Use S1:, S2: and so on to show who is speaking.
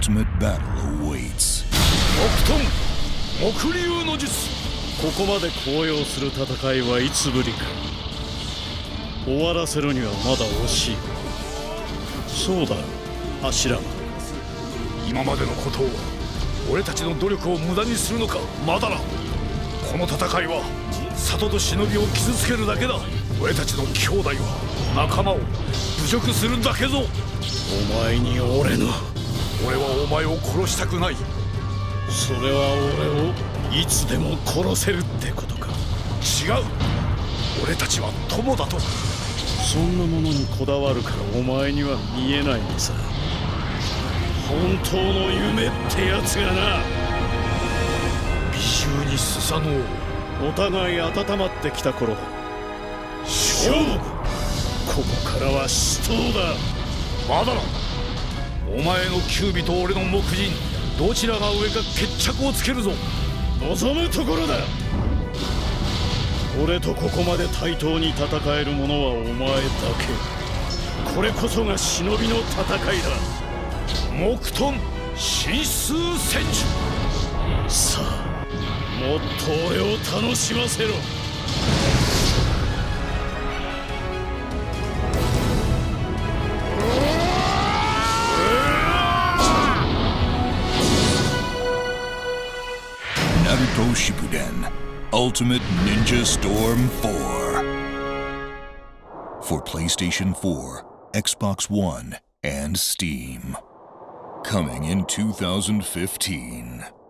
S1: ultimate battle awaits.
S2: 木竜の術。ここまで高揚する戦いはいつぶりか。終わらせるにはまだ惜しい。そうだ、柱。
S3: 今までのことを、俺たちの努力を無駄にするのか。まだな。この戦いは里と忍びを傷つけるだけだ。俺たちの兄弟は仲間を侮辱するだけぞ。
S2: お前に俺
S3: はお前を殺したくない。
S2: それは俺をいつでも殺せるってことか。
S3: 違う。俺たちは友だと。
S2: そんなものにこだわるからお前には見えないのさ。本当の夢ってやつがな。
S3: 美醜にスサノオ。
S2: お互い温まってきた頃、勝負。ここからは死闘だ。
S3: まだな。お前の九尾と俺の木人、どちらが上か決着をつけるぞ。
S2: 望むところだ。俺とここまで対等に戦える者はお前だけ。これこそが忍びの戦いだ。
S3: 木遁神数戦術。
S2: さあ、もっと俺を楽しませろ。
S1: Naruto Shippuden Ultimate Ninja Storm 4 for PlayStation 4, Xbox One, and Steam. Coming in 2015.